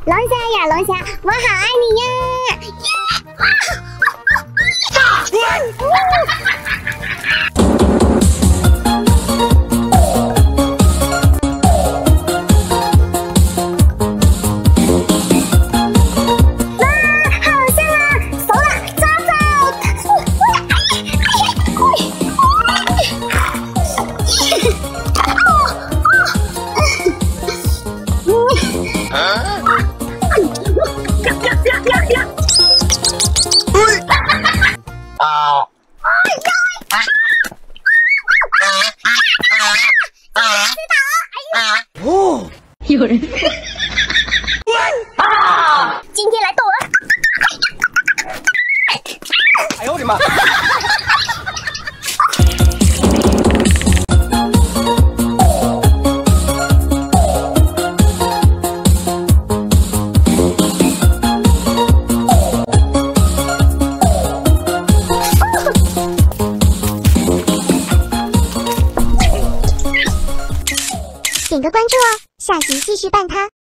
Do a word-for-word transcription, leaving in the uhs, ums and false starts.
龙虾呀，龙虾，我好爱你呀！ 哦，有人。 啊！今天来逗我。 哎呦我的妈！ 点个关注哦，下集继续办他。